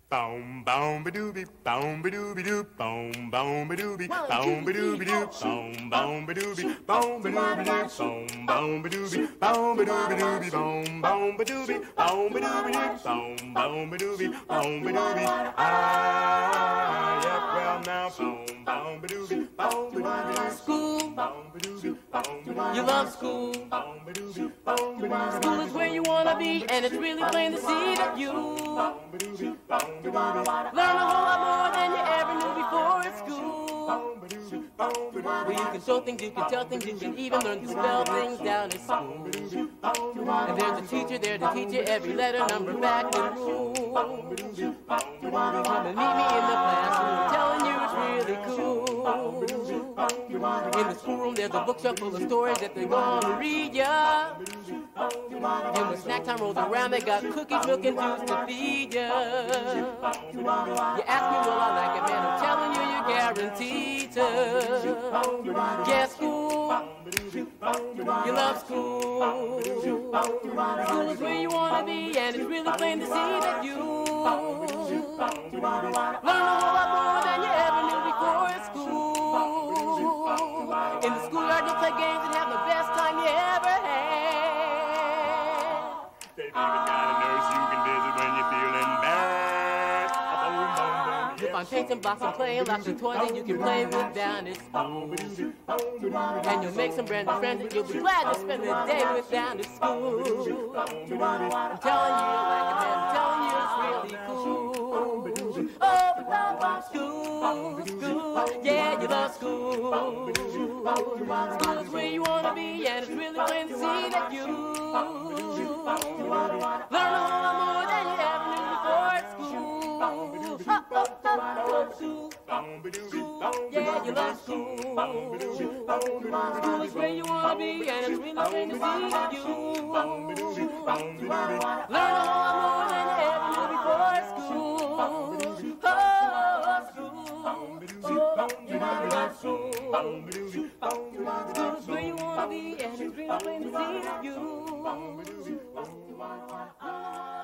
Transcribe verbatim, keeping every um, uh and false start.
Boom, boom, ba doobie, boom, ba doobie doo, boom, boom, ba doobie, boom, ba doobie doo, boom, boom, ba doobie, boom, ba doobie doo, boom, boom, ba doobie, boom, ba doobie doobie, boom, boom, ba doobie, boom, ba doobie doo, boom, boom, ba doobie, boom, ba doobie. Ah, yep, well now, boom, boom, ba doobie, boom, ba doobie doo. School, Boom, ba doobie, boom, ba doobie. you love school. Boom, ba doobie, boom, ba doobie. School is where you wanna be, and it's really plain to see that you learn a whole lot more than you ever knew before at school. Where you can show things, you can tell things, you can even learn to spell things down at school. And there's a teacher there to teach you every letter, number, fact, and rule. Come and meet me in the classroom, telling you it's really cool. In the schoolroom, there's a bookshelf full of stories that they're gonna read ya. And when snack time rolls around, they got cookies, milk, and juice to feed ya. You ask me, will I like it, man? I'm telling you, you're guaranteed to. Yeah, school, you love school. School is where you wanna be, and it's really plain to see that you learn a whole lot more than you ever knew before at school. In the schoolyard, you play games and have the best time you ever had. They've even got a nurse you can visit when you're feeling bad. Boom, boom, boom. You'll find paints and blocks and playing lots of toys that you can play with down at school. And you'll make some brand new friends that you'll be glad to spend the day with down at school. I'm telling you, like a man, I'm telling you, it's really cool. Oh, but love school, school, yeah, you love school. School is where you wanna be, and it's really plain to see that you learn a whole lot more than you ever knew before at school. Oh, oh, oh, school, school, yeah, you love school. School is where you wanna be, and it's really plain to see that you learn a whole lot more than you ever knew before at school. Oh, school, oh, yeah, you love school. School is where you wanna be, and it's really plain to see that you.